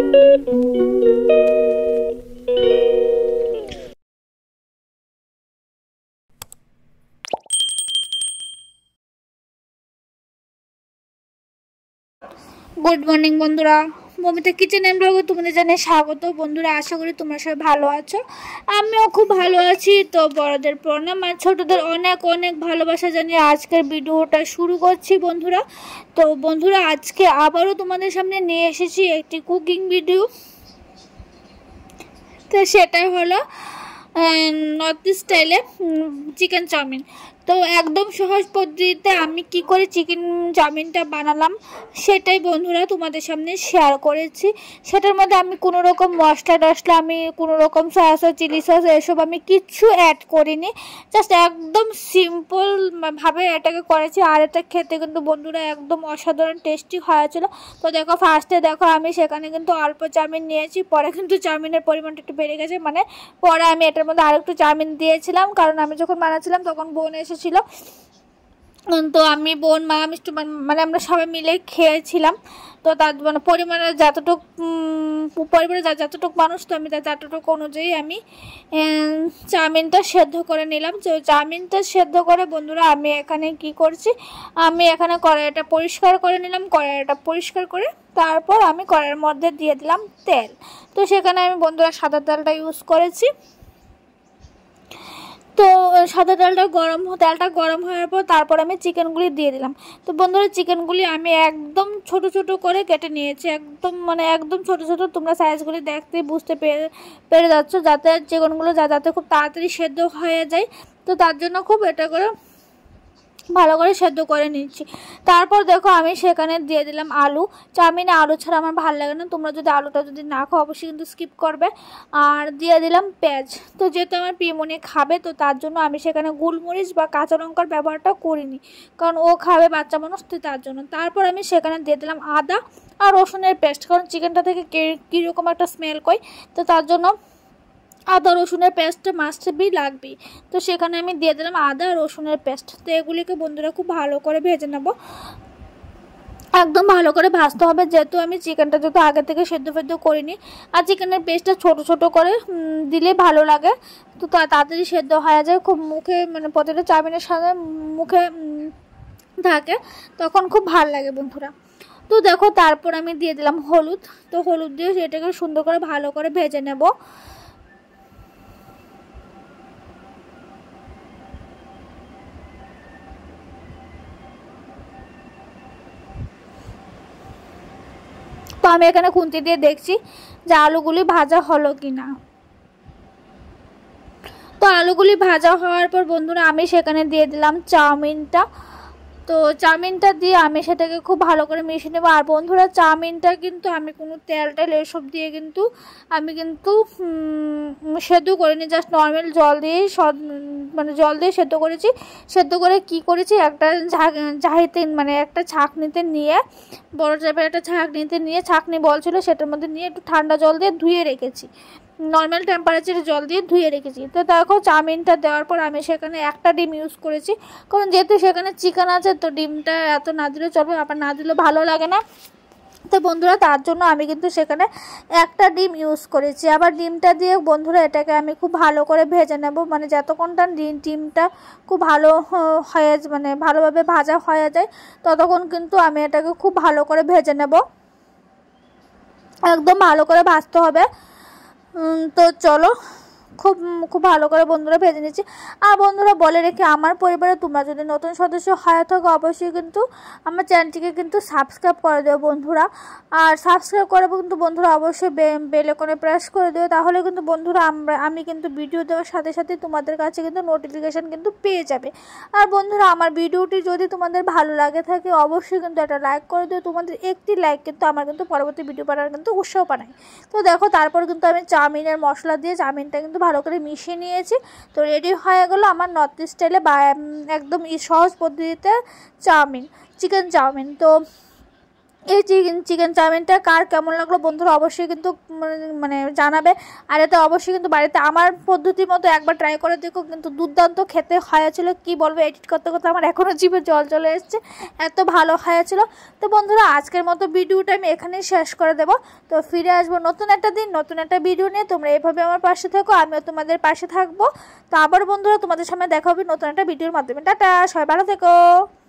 Good morning বন্ধুরা, Momita kitchen and ব্লগে তোমাদের জানাই স্বাগত। বন্ধুরা, আশা করি তোমরা সবাই ভালো আছো, আমিও খুব ভালো আছি। তো বড়দের প্রণাম আর ছোটদের অনেক অনেক ভালোবাসা জানিয়ে আজকের ভিডিওটা শুরু করছি বন্ধুরা। তো বন্ধুরা, আজকে আবারও তোমাদের সামনে নিয়ে এসেছি একটি কুকিং ভিডিও। তো সেটাই হলো নর্থ স্টাইলে চিকেন চাউমিন। তো একদম সহজ পদ্ধতিতে আমি কি করে চিকেন চাউমিনটা বানালাম সেটাই বন্ধুরা তোমাদের সামনে শেয়ার করেছি। সেটার মধ্যে আমি কোনো রকম মশলা টশলা, আমি কোনো রকম সয়া সস, চিলি সস এসব আমি কিচ্ছু অ্যাড করিনি। জাস্ট একদম সিম্পলভাবে এটাকে করেছি। আর এটা খেতে কিন্তু বন্ধুরা একদম অসাধারণ টেস্টি হয়েছিল। তো দেখো, ফার্স্টে দেখো আমি সেখানে কিন্তু অল্প চাউমিন নিয়েছি, পরে কিন্তু চাউমিনের পরিমাণটা একটু বেড়ে গেছে। মানে পরে আমি এটার মধ্যে আরেকটু চাউমিন দিয়েছিলাম, কারণ আমি যখন বানাচ্ছিলাম তখন বোন এসেছিলো। তো আমি, বোন, মা, মিষ্টি মানে আমরা সবাই মিলে খেয়েছিলাম। তো তার মানে পরিমাণে যতটুকু মানুষ, তো আমি তার যতটুকু অনুযায়ী আমি চাউমিনটা সেদ্ধ করে নিলাম। তো চাউমিনটা সেদ্ধ করে বন্ধুরা আমি এখানে কি করছি, আমি এখানে কড়াইটা পরিষ্কার করে নিলাম। কড়াইটা পরিষ্কার করে তারপর আমি কড়াইয়ের মধ্যে দিয়ে দিলাম তেল। তো সেখানে আমি বন্ধুরা সাদা তেলটা ইউজ করেছি। তো সাদা তেলটা গরম হওয়ার পর তারপর আমি চিকেনগুলি দিয়ে দিলাম। তো বন্ধুরা, চিকেনগুলি আমি একদম ছোট ছোট করে কেটে নিয়েছি, একদম ছোট ছোট। তোমরা সাইজগুলি দেখতে বুঝতে পেরে যাচ্ছ, যাতে চিকেনগুলো যাতে খুব তাড়াতাড়ি সেদ্ধ হয়ে যায়। তো তার জন্য খুব এটা করে ভালো করে সেদ্ধ করে নিচ্ছি। তারপর দেখো আমি সেখানে দিয়ে দিলাম আলু। চাউমিনে আলু ছাড়া আমার ভালো লাগে না। তোমরা যদি আলুটা না খাও অবশ্যই কিন্তু স্কিপ করবে। আর দিয়ে দিলাম পেঁয়াজ। তো যেহেতু আমার পিমনি খাবে, তো তার জন্য আমি সেখানে গোলমরিচ বা কাঁচা লঙ্কার ব্যবহারটা করিনি, কারণ ও খাবে বাচ্চা মানুষ, তো তার জন্য। তারপর আমি সেখানে দিয়ে দিলাম আদা আর রসুনের পেস্ট, কারণ চিকেনটা থেকে কীরকম একটা স্মেল কই, তো তার জন্য আদা রসুনের পেস্টটা মাস্ট বি লাগবেই। তো সেখানে আমি দিয়ে দিলাম আদা রসুনের পেস্ট। তো এগুলিকে বন্ধুরা খুব ভালো করে ভেজে নেব, একদম ভালো করে ভাজতে হবে। যেহেতু আমি চিকেনটা আগে থেকে সেদ্ধ করিনি, আর চিকেনের পেস্টটা ছোট ছোট করে দিলে ভালো লাগে। তো তাড়াতাড়ি সেদ্ধ হয়ে যায়, খুব মুখে মানে প্রতিটা চাউমিনের সাথে মুখে থাকে, তখন খুব ভালো লাগে বন্ধুরা। তো দেখো, তারপর আমি দিয়ে দিলাম হলুদ। তো হলুদ দিয়ে সেটাকে সুন্দর করে ভালো করে ভেজে নেব। তো আমি এখানে খুন্তি দিয়ে দেখছি যে আলুগুলি ভাজা হলো কিনা। তো আলুগুলি ভাজা হওয়ার পর বন্ধুরা আমি সেখানে দিয়ে দিলাম চাউমিনটা। তো চাউমিনটা দিয়ে আমি সেটাকে খুব ভালো করে মিশিয়ে নেবো। আর বন্ধুরা, চাউমিনটা কিন্তু আমি কোনো তেল এসব দিয়ে আমি সেদ্ধ করিনি, জাস্ট নর্মাল জল দিয়েই জল দিয়ে সেদ্ধ করেছি। সেদ্ধ করে কি করেছি, একটা একটা ছাঁকনিতে নিয়ে, বড় টাইপের একটা ছাঁকনিতে নিয়ে, ছাঁকনি বল ছিল সেটার মধ্যে নিয়ে একটু ঠান্ডা জল দিয়ে ধুয়ে রেখেছি, নর্মাল টেম্পারেচারে জল দিয়ে ধুয়ে রেখেছি। তো দেখো, চাউমিনটা দেওয়ার পর আমি সেখানে একটা ডিম ইউজ করেছি, কারণ যেহেতু সেখানে চিকেন আছে, তো ডিমটা এত না দিলেও চলবে, আবার না দিলেও ভালো লাগে না। তো বন্ধুরা, তার জন্য আমি কিন্তু সেখানে একটা ডিম ইউজ করেছি। আবার ডিমটা দিয়ে বন্ধুরা এটাকে আমি খুব ভালো করে ভেজে নেব, মানে যতক্ষণটা ডিমটা খুব ভালো ভালোভাবে ভাজা হয়ে যায়, ততক্ষণ কিন্তু আমি এটাকে খুব ভালো করে ভেজে নেব, একদম ভালো করে ভাজতে হবে। তো চলো, খুব ভালো করে বন্ধুরা ভেজে নিচ্ছি। আর বন্ধুরা, বলে রেখে, আমার পরিবারে তোমরা যদি নতুন সদস্য হয়ে থাকো অবশ্যই কিন্তু আমার চ্যানেলটিকে কিন্তু সাবস্ক্রাইব করে দেবো বন্ধুরা। আর সাবস্ক্রাইব করে কিন্তু বন্ধুরা অবশ্যই বেল আইকনে প্রেস করে দেবো, তাহলে কিন্তু বন্ধুরা আমি কিন্তু ভিডিও দেওয়ার সাথে সাথে তোমাদের কাছে কিন্তু নোটিফিকেশান কিন্তু পেয়ে যাবে। আর বন্ধুরা, আমার ভিডিওটি যদি তোমাদের ভালো লাগে থাকে অবশ্যই কিন্তু একটা লাইক করে দিও। তোমাদের একটি লাইক কিন্তু আমার কিন্তু পরবর্তী ভিডিও বানানোর কিন্তু উৎসাহ বানায়। তো দেখো, তারপর কিন্তু আমি চাউমিনের মশলা দিয়ে চাউমিনটা কিন্তু ভালো করে মিশিয়ে নিয়েছি। তো রেডি হয়ে গেল আমার নর্থ স্টাইলে একদম সহজ পদ্ধতিতে চিকেন চাউমিন। তো এই চিকেন চাউমিনটা কার কেমন লাগলো বন্ধুরা অবশ্যই কিন্তু মানে জানাবে। আর এটা অবশ্যই কিন্তু বাড়িতে আমার পদ্ধতির মতো একবার ট্রাই করে দেখো, কিন্তু দুর্দান্ত খেতে হয়েছিল। কি বলবো, এডিট করতে করতে আমার এখনও জিভে জল চলে এসছে, এত ভালো হয়েছিল। তো বন্ধুরা আজকের মতো ভিডিওটা আমি এখানেই শেষ করে দেবো। তো ফিরে আসবো নতুন একটা দিন নতুন একটা ভিডিও নিয়ে। তোমরা এভাবে আমার পাশে থাকো, আমিও তোমাদের পাশে থাকবো। তো আবার বন্ধুরা তোমাদের সামনে দেখা হবে নতুন একটা ভিডিওর মাধ্যমে। টাটা, সবাই ভালো থেকো।